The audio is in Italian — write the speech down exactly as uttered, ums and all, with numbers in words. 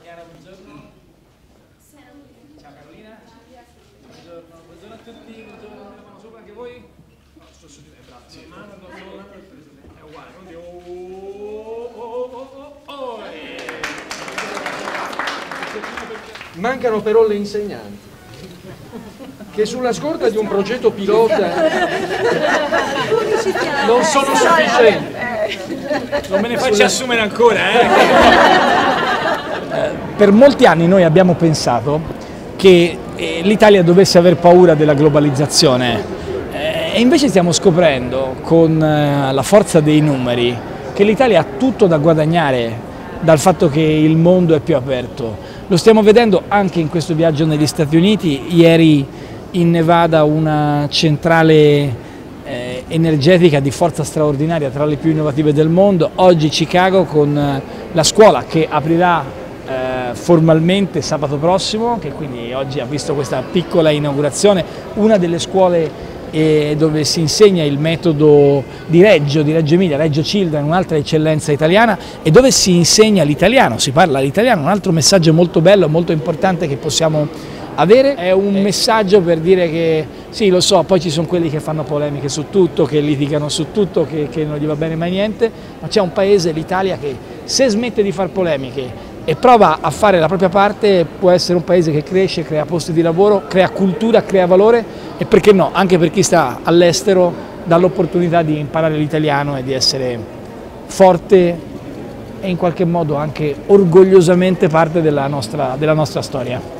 Chiara, buongiorno. Ciao Carolina. Buongiorno, buongiorno a tutti, buongiorno, una mano sopra anche voi? No, sto su di me, grazie. Mano, no, no, è uguale, quindi oh, oh, oh, oh, oh, eh. Mancano però le insegnanti, che sulla scorta di un progetto pilota non sono sufficienti. Non me ne faccia assumere ancora, eh. Per molti anni noi abbiamo pensato che l'Italia dovesse aver paura della globalizzazione e invece stiamo scoprendo con la forza dei numeri che l'Italia ha tutto da guadagnare dal fatto che il mondo è più aperto. Lo stiamo vedendo anche in questo viaggio negli Stati Uniti. Ieri in Nevada una centrale eh, energetica di forza straordinaria, tra le più innovative del mondo. Oggi Chicago con la scuola che aprirà eh, formalmente sabato prossimo, che quindi oggi ha visto questa piccola inaugurazione, una delle scuole eh, dove si insegna il metodo di Reggio, di Reggio Emilia, Reggio Children, un'altra eccellenza italiana, e dove si insegna l'italiano, si parla l'italiano, un altro messaggio molto bello, molto importante che possiamo avere. È un messaggio per dire che sì, lo so, poi ci sono quelli che fanno polemiche su tutto, che litigano su tutto, che, che non gli va bene mai niente, ma c'è un paese, l'Italia, che se smette di fare polemiche e prova a fare la propria parte può essere un paese che cresce, crea posti di lavoro, crea cultura, crea valore e perché no, anche per chi sta all'estero dà l'opportunità di imparare l'italiano e di essere forte e in qualche modo anche orgogliosamente parte della nostra, della nostra storia.